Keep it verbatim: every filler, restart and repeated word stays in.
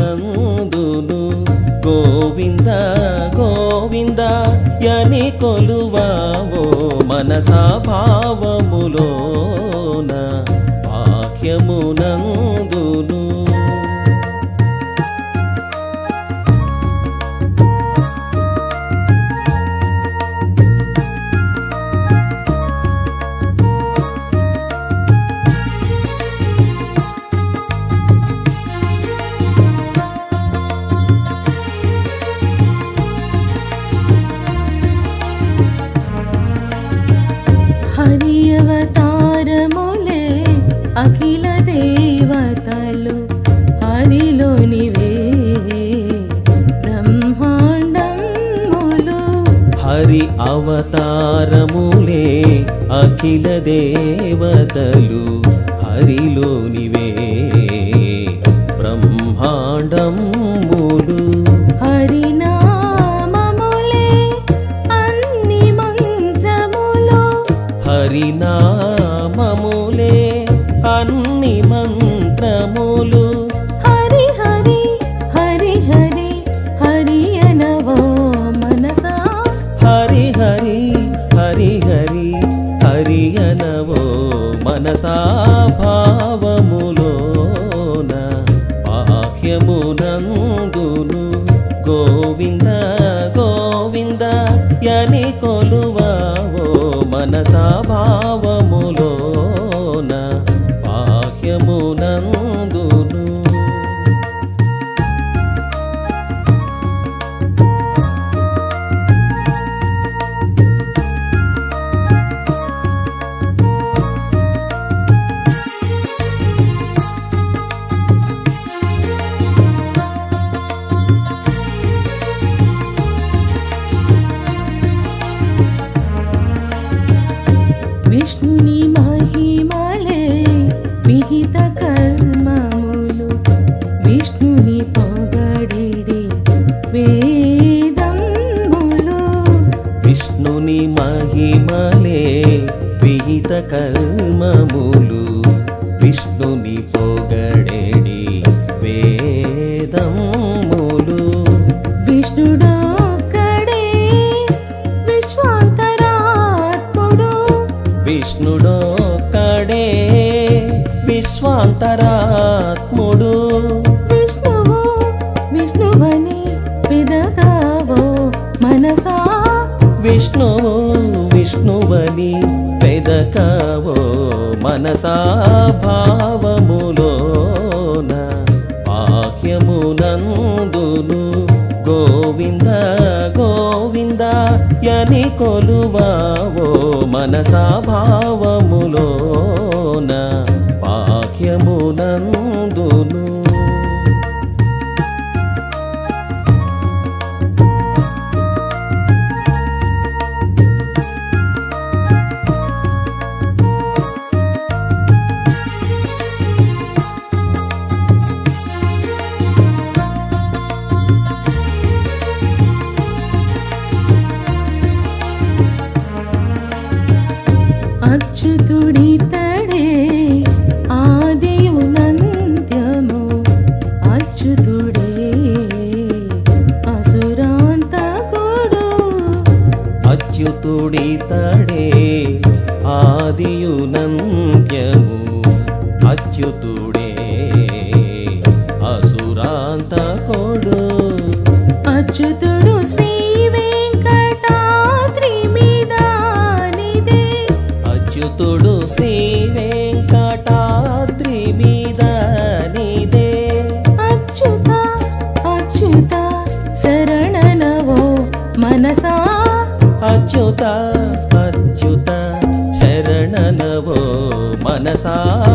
బాహ్యమునందును గోవింద గోవింద యని కొలువావో మనసా భావములోన బాహ్యమునందును हरि अवतारमुले अखिल देवतलु हरिलोनिवे ब्रह्मांडमुलु हरि अवतारमुले अखिल देवतलु हरिलोनिवे ब्रह्मांडमुलु हरिनाममुले अन्नि मंत्रमुलु हरिनाममुले अन्नि मंत्रमुलु हरि हरि हरि हरि हरि अनवो मनसा हरि हरि हरि हरि हरि अनवो मनसा भावमुलोन बाह्यमुనందును गोविंद गोविंद यनि కొలువావో मनसा भावमुलोन बाह्यमुనందును विष्णुनि महिमले विहित कर्ममुलु विष्णुनि पोगडेडे वेदमुलु विष्णुनि महिमले विहित कर्ममुलु विष्णुनि पोगडेडे वेदमुलु विष्णुडोक्कడే विश्वान्तरात्मुडु विष्णुडोक्कడే विश्वान्तरात्मुडु विष्णुवो विष्णुवनि पिदगावो मनसा विष्णुवो विष्णुवनि पेदकावो मनसा भावमुलोन बाह्यमुనందును गोविंद गोविंद यनि కొలువావో मनसा भावमुलोन बाह्यमुనందును अच्युतुडितडे आदियुनन्त्यमो अच्युतुडे असुरान्तकुडु अच्युतुडितडे आदियुनन्त्यमु अच्युतुडे असुरान्तकुडु अच्युतुडु श्री वेंकटाद्रि मीदानिदे अच्युतुडु श्री वेंकटाद्रि मीदानिदे अच्युत अच्युत शरणनवो मनसा अच्युत अच्युत शरणनवो मनसा